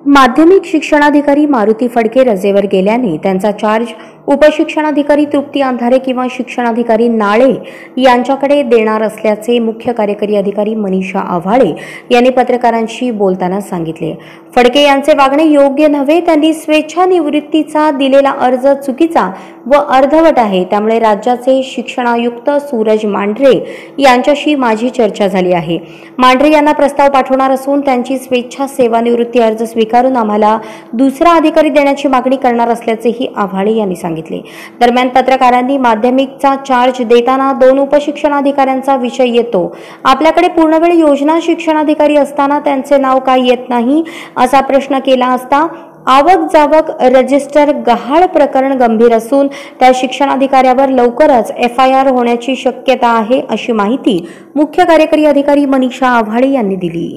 माध्यमिक शिक्षणाधिकारी मारुती फडके रजेवर गेल्याने त्यांचा चार्ज उपशिक्षणाधिकारी तृप्ती अंधारे किंवा शिक्षणाधिकारी नाळे यांच्याकडे देणार असल्याचे मुख्य कार्यकारी अधिकारी मनीषा आव्हाळे यांनी पत्रकारांशी बोलताना सांगितले। फडके यांचे वागणे योग्य नव्हे। त्यांनी स्वेच्छानिवृत्तीचा दिलेला अर्ज चुकीचा व अर्धवट आहे। त्यामुळे राज्याचे शिक्षणायुक्त सूरज मांढरे यांच्याशी माझी चर्चा झाली आहे। मांढरे यांना प्रस्ताव पाठवणार असून त्यांची स्वेच्छा सेवानिवृत्ती अर्ज स्वीकारून आम्हाला दुसरा अधिकारी देण्याची मागणी करणार असल्याचेही आव्हाळे यांनी सांगितले। दरम्यान पत्रकारांनी माध्यमिकचा चार्ज देताना 2 उपशिक्षणाधिकाऱ्यांचा विषय येतो। आपल्याकडे पूर्णवेळ योजना शिक्षणाधिकारी असताना त्यांचे नाव का येत नाही असा प्रश्न केला असता आवक जावक रजिस्टर गहाळ प्रकरण गंभीर असून त्या शिक्षणाधिकाऱ्यावर लवकरच FIR होण्याची शक्यता आहे अशी माहिती मुख्य कार्यकारी अधिकारी मनीषा आव्हाळे यांनी दिली।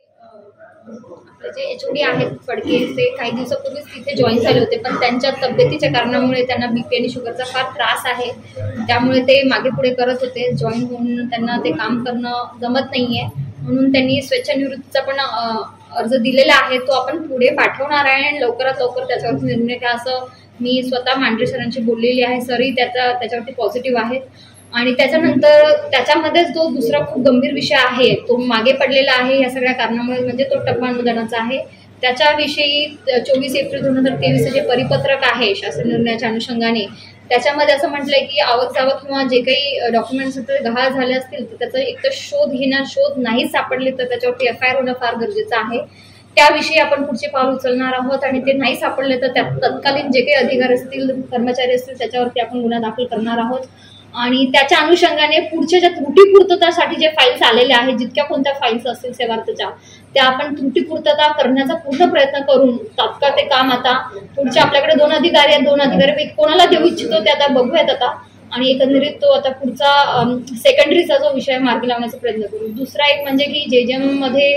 जे HOD आहेत फडके ते काही दिवसापूर्वीच तिथे जॉईन झाले होते, पण त्यांच्या तब्येतीच्या कारणामुळे त्यांना BP आणि शुगरचा फार त्रास आहे। त्यामुळे ते मागे पुढे करत होते। जॉईन होऊन त्यांना ते काम करणं जमत नाहीये, म्हणून त्यांनी स्वेच्छानिवृत्तीचा पण अर्ज दिलेला आहे। तो आपण पुढे पाठवणार आहे आणि लवकरात लवकर त्याच्यावरती निर्णय घ्या असं मी स्वतः मांढरे सरांशी बोललेली आहे। सरही त्याच्यावरती पॉझिटिव्ह आहेत आणि त्याच्यानंतर त्याच्यामध्येच जो दुसरा खूप गंभीर विषय आहे तो मागे पडलेला आहे या सगळ्या कारणामुळे, म्हणजे तो टप्पा अनुदानाचा आहे। त्याच्याविषयी 24 एप्रिल 2023 जे परिपत्रक आहे शासन निर्णयाच्या अनुषंगाने, त्याच्यामध्ये असं म्हटलंय की आवक जावक किंवा जे काही डॉक्युमेंट्स गहाळ झाले असतील तर त्याचा एक तर शोध नाही सापडले तर त्याच्यावरती FIR होणं फार गरजेचं आहे। त्याविषयी आपण पुढचे पाऊल उचलणार आहोत आणि ते नाही सापडले तर त्यात तत्कालीन जे काही अधिकारी असतील कर्मचारी असतील त्याच्यावरती आपण गुन्हा दाखल करणार आहोत आणि त्याच्या अनुषंगाने पुढच्या ज्या त्रुटीपूर्ततासाठी जे फाईल्स आलेले आहेत, जितक्या कोणत्या फाईल्स असतील सेवार्थच्या, त्या आपण त्रुटीपूर्तता करण्याचा पूर्ण प्रयत्न करून तात्काळ ते काम आता पुढच्या आपल्याकडे 2 अधिकारी आहेत, 2 अधिकाऱ्यांपैकी कोणाला देऊ इच्छितो ते आता बघूयात आता आणि एकंदरीत तो आता पुढचा सेकंडरीचा जो विषय मार्गी लावण्याचा प्रयत्न करू। दुसरा एक म्हणजे की JJM मध्ये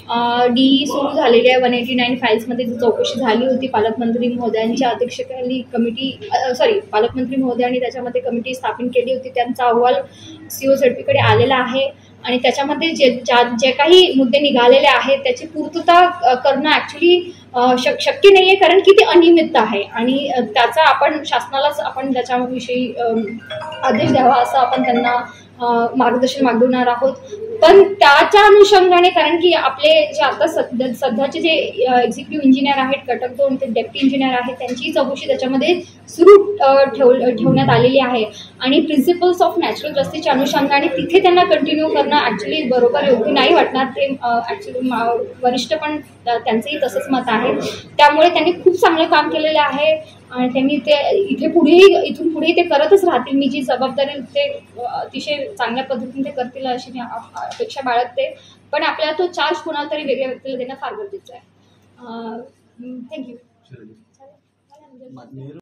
DE सुरू झालेली आहे। 189 फाईल्समध्ये जी चौकशी झाली होती पालकमंत्री महोदयांच्या अध्यक्षतेखाली पालकमंत्री महोदयांनी त्याच्यामध्ये कमिटी स्थापन केली होती। त्यांचा अहवाल CO ZP कडे आलेला आहे आणि त्याच्यामध्ये जे काही मुद्दे निघालेले आहेत त्याची पूर्तता करणं ऍक्च्युली शक्य नाहीये, कारण की ते अनियमित आहे आणि त्याचा आपण शासनालाच आपण त्याच्याविषयी आदेश द्यावा असं आपण त्यांना मार्गदर्शन मागवणार आहोत। पण त्याच्या अनुषंगाने, कारण की आपले जे आता सध्याचे जे एक्झिक्युटिव्ह इंजिनियर आहेत कटक 2 ते डेप्टी इंजिनियर आहेत त्यांची चौकशी त्याच्यामध्ये सुरू ठेवण्यात आलेली आहे आणि प्रिन्सिपल्स ऑफ नॅचरल जस्टिसच्या अनुषंगाने तिथे त्यांना कंटिन्यू करणं ऍक्च्युली बरोबर योग्य नाही वाटणार। ते ऍक्च्युली वरिष्ठ पण त्यांचंही तसंच मत आहे। त्यामुळे त्यांनी खूप चांगलं काम केलेलं आहे आणि त्यांनी ते इथून पुढेही ते करतच राहतील। मी जी जबाबदारी ते अतिशय चांगल्या पद्धतीने ते करतील अशी मी अपेक्षा बाळगते, पण आपल्याला तो चार्ज कोणाला तरी वेगळ्या व्यक्तीला देणं फार गरजेचं आहे। थँक्यू।